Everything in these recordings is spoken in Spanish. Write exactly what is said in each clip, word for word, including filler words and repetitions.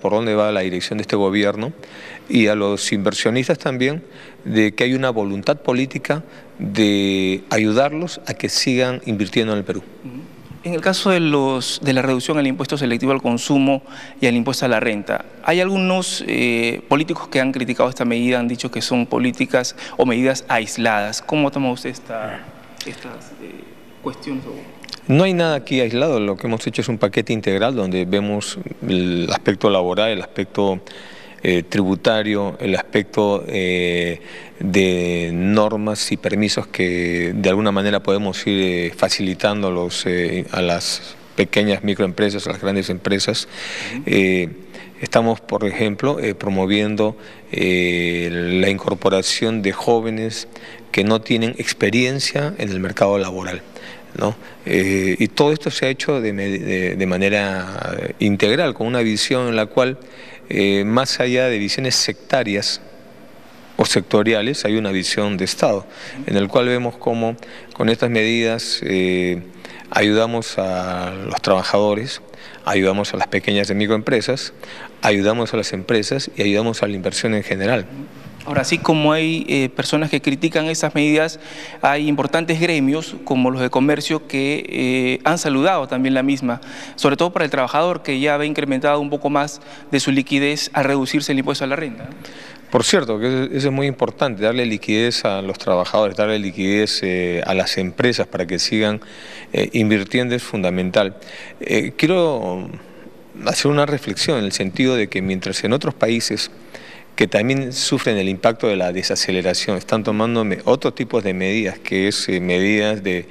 por dónde va la dirección de este gobierno, y a los inversionistas también de que hay una voluntad política de ayudarlos a que sigan invirtiendo en el Perú. En el caso de, los, de la reducción al impuesto selectivo al consumo y al impuesto a la renta, hay algunos eh, políticos que han criticado esta medida, han dicho que son políticas o medidas aisladas. ¿Cómo toma usted esta, estas eh, cuestiones? No hay nada aquí aislado, lo que hemos hecho es un paquete integral donde vemos el aspecto laboral, el aspecto eh, tributario, el aspecto eh, de normas y permisos que de alguna manera podemos ir eh, facilitando los, eh, a las pequeñas microempresas, a las grandes empresas. Eh, estamos, por ejemplo, eh, promoviendo eh, la incorporación de jóvenes que no tienen experiencia en el mercado laboral, ¿no? Eh, y todo esto se ha hecho de, de, de manera integral, con una visión en la cual, eh, más allá de visiones sectarias o sectoriales, hay una visión de Estado, en el cual vemos cómo con estas medidas eh, ayudamos a los trabajadores, ayudamos a las pequeñas y microempresas, ayudamos a las empresas y ayudamos a la inversión en general. Ahora, así como hay eh, personas que critican esas medidas, hay importantes gremios como los de comercio que eh, han saludado también la misma, sobre todo para el trabajador que ya ha incrementado un poco más de su liquidez al reducirse el impuesto a la renta. Por cierto, que eso es muy importante, darle liquidez a los trabajadores, darle liquidez eh, a las empresas para que sigan eh, invirtiendo es fundamental. Eh, quiero hacer una reflexión en el sentido de que mientras en otros países que también sufren el impacto de la desaceleración, están tomando otros tipos de medidas, que es eh, medidas de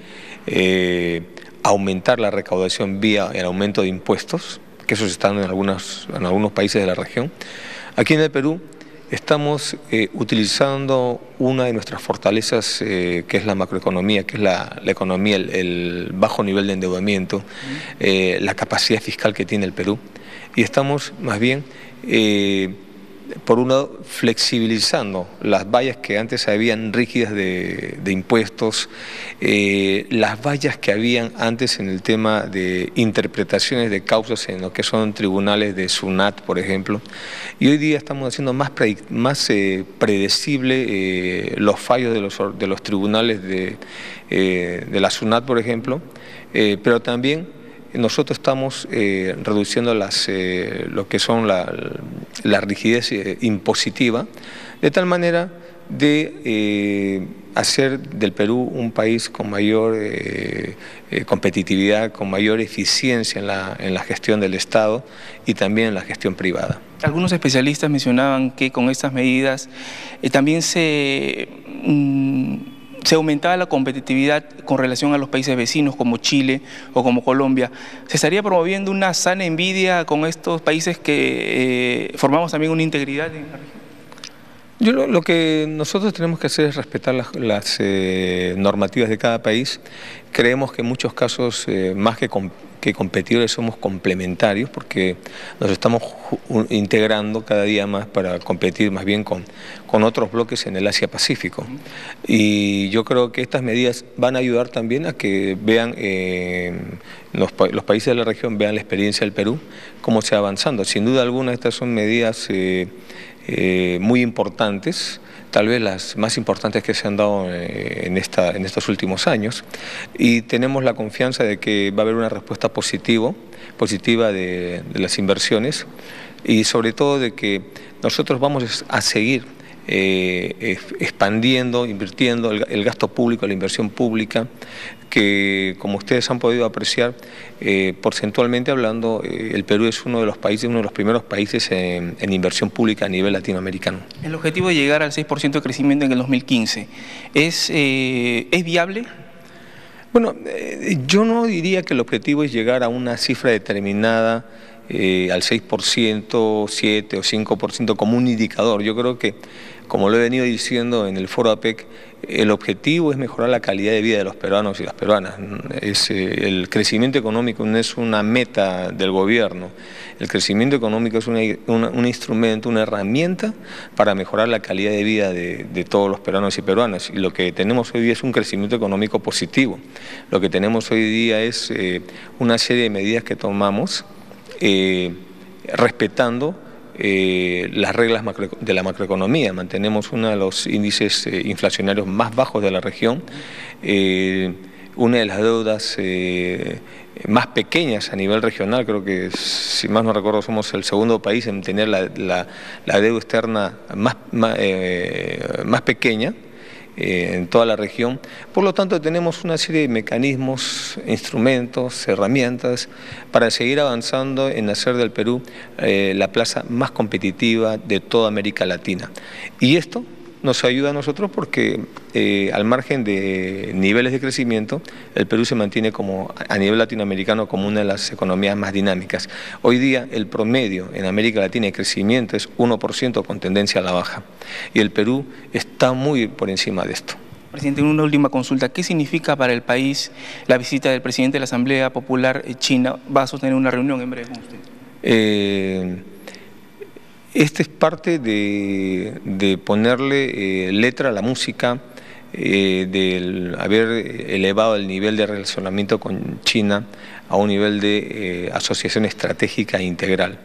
eh, aumentar la recaudación vía el aumento de impuestos, que esos están en, algunas, en algunos países de la región. Aquí en el Perú estamos eh, utilizando una de nuestras fortalezas, eh, que es la macroeconomía, que es la, la economía, el, el bajo nivel de endeudamiento, eh, la capacidad fiscal que tiene el Perú, y estamos más bien eh, por un lado, flexibilizando las vallas que antes habían rígidas de, de impuestos, eh, las vallas que habían antes en el tema de interpretaciones de causas en lo que son tribunales de SUNAT, por ejemplo, y hoy día estamos haciendo más, pre, más eh, predecible eh, los fallos de los, de los tribunales de, eh, de la SUNAT, por ejemplo, eh, pero también nosotros estamos eh, reduciendo las, eh, lo que son la, la rigidez eh, impositiva, de tal manera de eh, hacer del Perú un país con mayor eh, eh, competitividad, con mayor eficiencia en la, en la gestión del Estado y también en la gestión privada. Algunos especialistas mencionaban que con estas medidas eh, también se... Mmm, se aumentaba la competitividad con relación a los países vecinos como Chile o como Colombia. ¿Se estaría promoviendo una sana envidia con estos países que eh, formamos también una integridad en la región? Yo lo, lo que nosotros tenemos que hacer es respetar las, las eh, normativas de cada país. Creemos que en muchos casos, eh, más que, com que competidores, somos complementarios porque nos estamos integrando cada día más para competir más bien con, con otros bloques en el Asia-Pacífico. Y yo creo que estas medidas van a ayudar también a que vean, eh, los, pa los países de la región vean la experiencia del Perú, cómo se va avanzando. Sin duda alguna, estas son medidas eh, eh, muy importantes, tal vez las más importantes que se han dado en, esta, en estos últimos años, y tenemos la confianza de que va a haber una respuesta positivo, positiva de, de las inversiones, y sobre todo de que nosotros vamos a seguir eh, expandiendo, invirtiendo el, el gasto público, la inversión pública, que como ustedes han podido apreciar, eh, porcentualmente hablando, eh, el Perú es uno de los países, uno de los primeros países en, en inversión pública a nivel latinoamericano. El objetivo de llegar al seis por ciento de crecimiento en el dos mil quince, ¿es, eh, ¿es viable? Bueno, eh, yo no diría que el objetivo es llegar a una cifra determinada, eh, al seis por ciento, siete o cinco por ciento como un indicador. Yo creo que, como lo he venido diciendo en el foro APEC, el objetivo es mejorar la calidad de vida de los peruanos y las peruanas. Es, eh, el crecimiento económico no es una meta del gobierno. El crecimiento económico es una, una, un instrumento, una herramienta para mejorar la calidad de vida de, de todos los peruanos y peruanas. Y lo que tenemos hoy día es un crecimiento económico positivo. Lo que tenemos hoy día es eh, una serie de medidas que tomamos eh, respetando eh, las reglas macro, de la macroeconomía. Mantenemos uno de los índices eh, inflacionarios más bajos de la región, eh, una de las deudas eh, más pequeñas a nivel regional. Creo que, si más no recuerdo, somos el segundo país en tener la, la, la deuda externa más, más, eh, más pequeña eh, en toda la región. Por lo tanto, tenemos una serie de mecanismos, instrumentos, herramientas para seguir avanzando en hacer del Perú eh, la plaza más competitiva de toda América Latina. Y esto nos ayuda a nosotros porque eh, al margen de niveles de crecimiento, el Perú se mantiene como, a nivel latinoamericano, como una de las economías más dinámicas. Hoy día el promedio en América Latina de crecimiento es uno por ciento con tendencia a la baja, y el Perú está muy por encima de esto. Presidente, una última consulta. ¿Qué significa para el país la visita del presidente de la Asamblea Popular China? ¿Va a sostener una reunión en breve con usted? Eh, Este es parte de, de ponerle eh, letra a la música, eh, del haber elevado el nivel de relacionamiento con China a un nivel de eh, asociación estratégica e integral.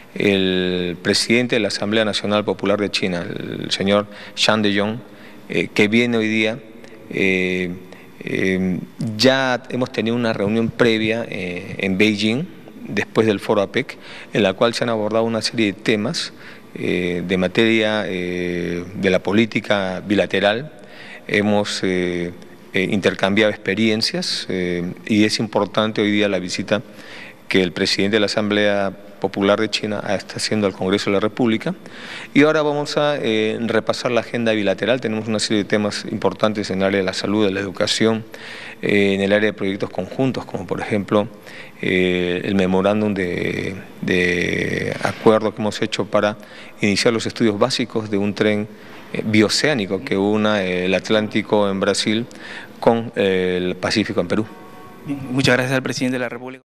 El presidente de la Asamblea Nacional Popular de China, el señor Zhang Deyong, eh, que viene hoy día, eh, eh, ya hemos tenido una reunión previa eh, en Beijing, después del foro APEC, en la cual se han abordado una serie de temas eh, de materia eh, de la política bilateral. Hemos eh, eh, intercambiado experiencias eh, y es importante hoy día la visita que el presidente de la Asamblea Popular de China está haciendo al Congreso de la República. Y ahora vamos a eh, repasar la agenda bilateral. Tenemos una serie de temas importantes en el área de la salud, de la educación, eh, en el área de proyectos conjuntos, como por ejemplo eh, el memorándum de, de acuerdo que hemos hecho para iniciar los estudios básicos de un tren eh, bioceánico que una el Atlántico en Brasil con eh, el Pacífico en Perú. Bien, muchas gracias al presidente de la República.